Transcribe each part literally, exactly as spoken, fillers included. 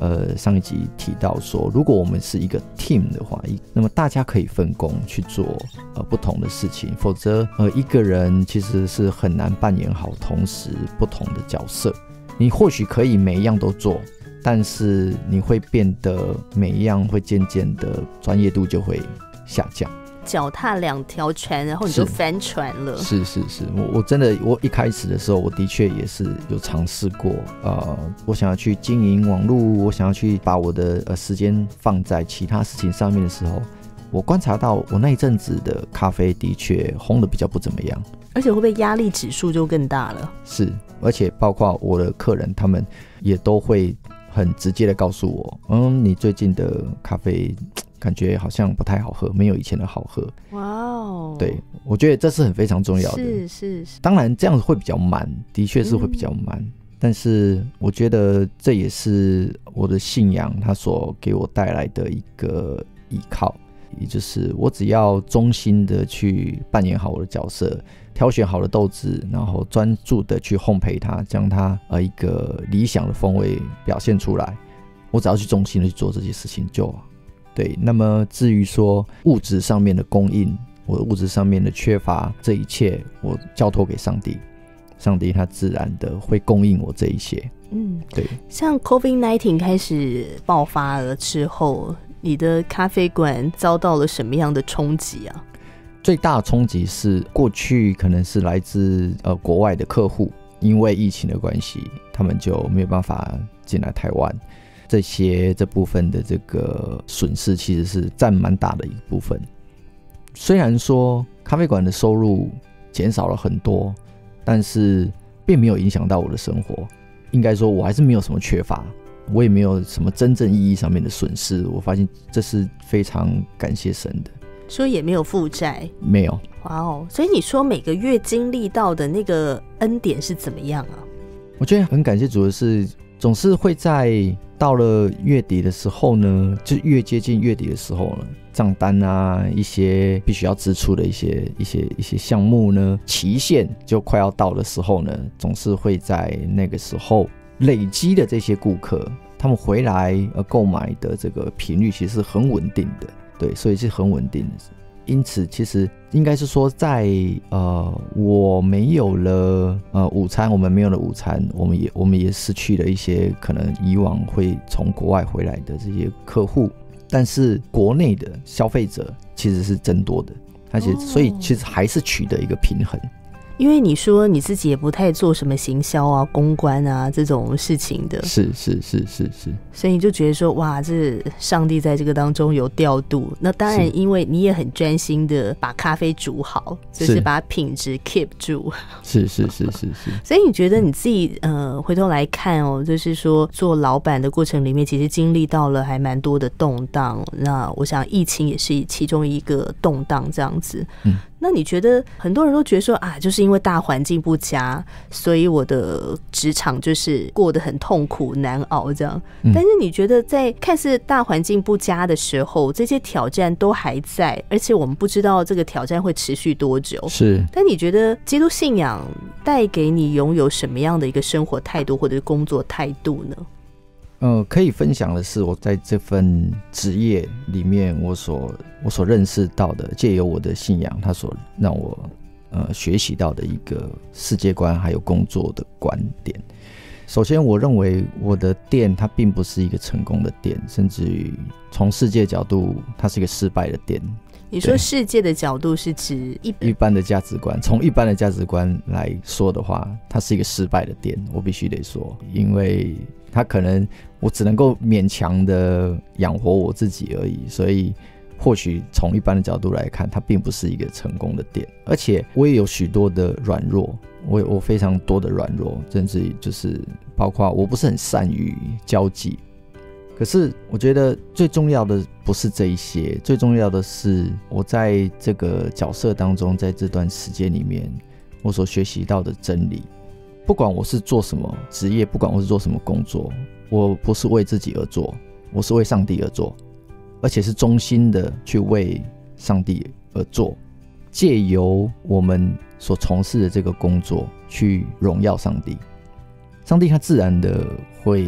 呃上一集提到说，如果我们是一个 team 的话，那么大家可以分工去做呃不同的事情，否则呃一个人其实是很难扮演好同时不同的角色。你或许可以每一样都做，但是你会变得每一样会渐渐的专业度就会下降。 脚踏两条船，然后你就翻船了。是是是， 我我真的，我一开始的时候，我的确也是有尝试过。呃，我想要去经营网络，我想要去把我的呃时间放在其他事情上面的时候，我观察到我那一阵子的咖啡的确烘得比较不怎么样， 而且会不会压力指数就更大了？ 是，而且包括我的客人，他们也都会很直接的告诉我，嗯，你最近的咖啡感觉好像不太好喝，没有以前的好喝。哇哦！对，我觉得这是很非常重要的。 是是是。 当然这样子会比较慢，的确是会比较慢、嗯，但是我觉得这也是我的信仰，它所给我带来的一个依靠，也就是我只要忠心的去扮演好我的角色，挑选好的豆子，然后专注的去烘焙它，将它呃一个理想的风味表现出来，我只要去忠心的去做这些事情就好。对，那么至于说物质上面的供应，我的物质上面的缺乏，这一切我交托给上帝，上帝他自然的会供应我这一些。嗯，对。 像 COVID 十九 开始爆发了之后，你的咖啡馆遭到了什么样的冲击啊？ 最大的冲击是过去可能是来自呃国外的客户，因为疫情的关系，他们就没有办法进来台湾。这些这部分的这个损失其实是占蛮大的一部分。虽然说咖啡馆的收入减少了很多，但是并没有影响到我的生活。应该说我还是没有什么缺乏，我也没有什么真正意义上面的损失。我发现这是非常感谢神的。 所以也没有负债？ 没有。 哇哦！所以你说每个月经历到的那个恩典是怎么样啊？ 我觉得很感谢主的是，总是会在到了月底的时候呢，就越接近月底的时候呢，账单啊，一些必须要支出的一些一些一些项目呢，期限就快要到的时候呢，总是会在那个时候累积的这些顾客，他们回来呃购买的这个频率其实是很稳定的，对，所以是很稳定的。因此其实应该是说在呃我没有了呃午餐，我们没有了午餐，我们也我们也失去了一些可能以往会从国外回来的这些客户，但是国内的消费者其实是增多的，而且所以其实还是取得一个平衡。 因为你说你自己也不太做什么行销啊、公关啊这种事情的， 是是是是是， 所以你就觉得说，哇，这上帝在这个当中有调度。那当然，因为你也很专心的把咖啡煮好，就是把品质 keep 住。 是是是是是。 所以你觉得你自己呃回头来看哦，就是说做老板的过程里面，其实经历到了还蛮多的动荡。那我想疫情也是其中一个动荡这样子。嗯。那你觉得很多人都觉得说啊，就是因为大环境不佳，所以我的职场就是过得很痛苦难熬这样、嗯、但是你觉得在看似大环境不佳的时候，这些挑战都还在，而且我们不知道这个挑战会持续多久。 是。 但你觉得基督信仰带给你拥有什么样的一个生活态度或者是工作态度呢？ 呃，可以分享的是，我在这份职业里面，我所我所认识到的，借由我的信仰，它所让我呃学习到的一个世界观，还有工作的观点。首先，我认为我的店它并不是一个成功的店，甚至于从世界角度，它是一个失败的店。 你说世界的角度是指一一般的价值观，从一般的价值观来说的话，它是一个失败的店，我必须得说，因为它可能我只能够勉强的养活我自己而已，所以或许从一般的角度来看，它并不是一个成功的店。而且我也有许多的软弱，我我非常多的软弱，甚至就是包括我不是很善于交际。可是我觉得最重要的不是这一些，最重要的是我在这个角色当中，在这段时间里面我所学习到的真理。不管我是做什么职业，不管我是做什么工作，我不是为自己而做，我是为上帝而做，而且是忠心的去为上帝而做，借由我们所从事的这个工作去荣耀上帝。上帝他自然的会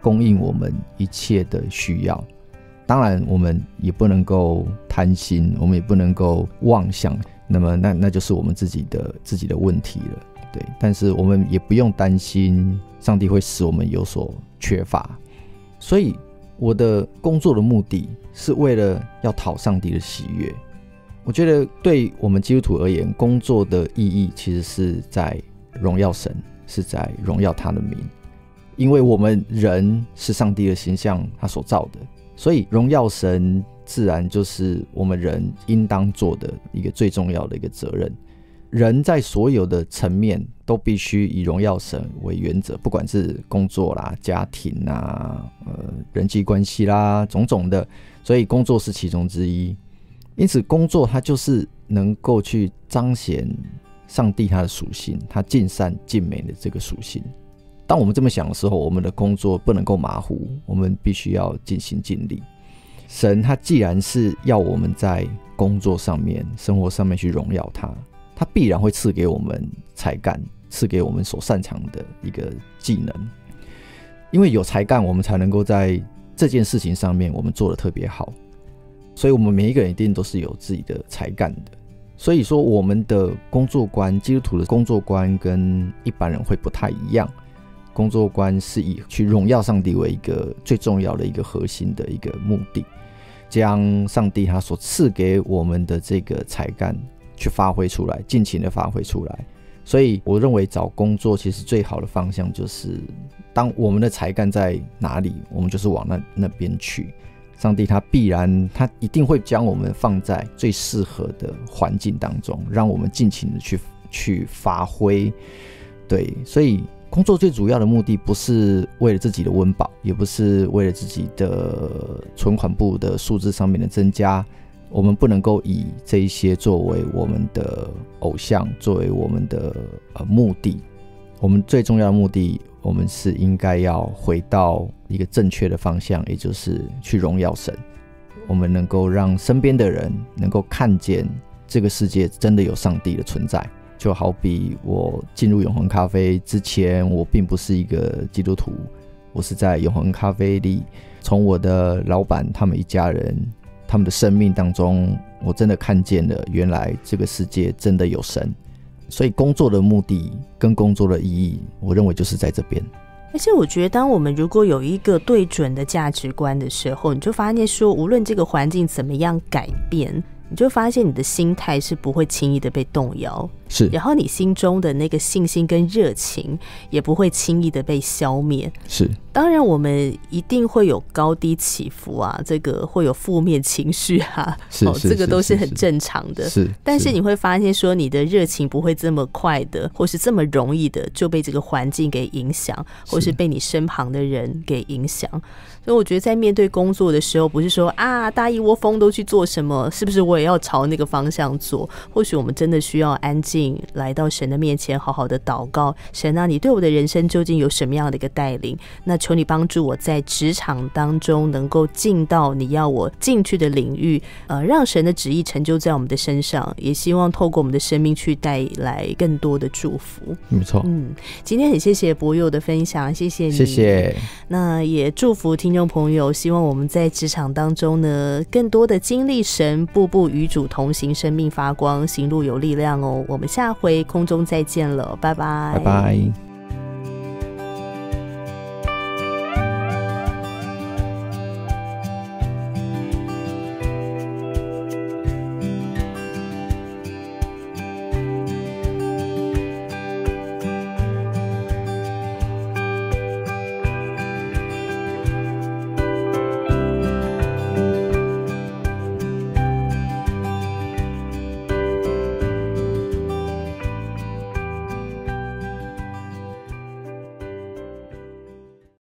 供应我们一切的需要。当然我们也不能够贪心，我们也不能够妄想，那么 那, 那就是我们自己的自己的问题了。对，但是我们也不用担心上帝会使我们有所缺乏。所以我的工作的目的是为了要讨上帝的喜悦。我觉得对我们基督徒而言，工作的意义其实是在荣耀神，是在荣耀他的名。因为我们人是上帝的形象他所造的，所以荣耀神自然就是我们人应当做的一个最重要的一个责任。人在所有的层面都必须以荣耀神为原则，不管是工作啦、家庭啦、呃、人际关系啦，种种的，所以工作是其中之一。因此工作它就是能够去彰显上帝他的属性，他尽善尽美的这个属性。当我们这么想的时候，我们的工作不能够马虎，我们必须要尽心尽力。神他既然是要我们在工作上面、生活上面去荣耀他，他必然会赐给我们才干，赐给我们所擅长的一个技能。因为有才干，我们才能够在这件事情上面我们做得特别好。所以我们每一个人一定都是有自己的才干的。所以说我们的工作观，基督徒的工作观跟一般人会不太一样。工作观是以去荣耀上帝为一个最重要的一个核心的一个目的，将上帝他所赐给我们的这个才干去发挥出来，尽情的发挥出来。所以我认为找工作其实最好的方向就是当我们的才干在哪里，我们就是往 那, 那边去。上帝他必然他一定会将我们放在最适合的环境当中，让我们尽情的去去发挥。对，所以工作最主要的目的不是为了自己的温饱，也不是为了自己的存款簿的数字上面的增加。我们不能够以这一些作为我们的偶像，作为我们的、呃、目的。我们最重要的目的，我们是应该要回到一个正确的方向，也就是去荣耀神。我们能够让身边的人能够看见这个世界真的有上帝的存在。就好比我进入永恒咖啡之前，我并不是一个基督徒，我是在永恒咖啡里，从我的老板他们一家人他们的生命当中，我真的看见了原来这个世界真的有神。所以工作的目的跟工作的意义，我认为就是在这边。 而且我觉得当我们如果有一个对准的价值观的时候，你就发现说无论这个环境怎么样改变，你就发现你的心态是不会轻易的被动摇， 是， 然后你心中的那个信心跟热情也不会轻易的被消灭。 是， 当然我们一定会有高低起伏啊，这个会有负面情绪啊， 是、 哦、这个都是很正常的。 是， 但是你会发现说你的热情不会这么快的，或是这么容易的就被这个环境给影响，或是被你身旁的人给影响。所以我觉得在面对工作的时候，不是说啊大一窝蜂都去做什么，是不是我也要朝那个方向做？或许我们真的需要安静来到神的面前，好好的祷告，神啊，你对我的人生究竟有什么样的一个带领？那求你帮助我在职场当中能够进到你要我进去的领域，呃，让神的旨意成就在我们的身上，也希望透过我们的生命去带来更多的祝福。 没错。 嗯，今天很谢谢柏佑的分享，谢谢你， 谢谢。 那也祝福听众朋友，希望我们在职场当中呢，更多的经历神，步步与主同行，生命发光，行路有力量哦。我们下回空中再见了，拜拜， 拜拜。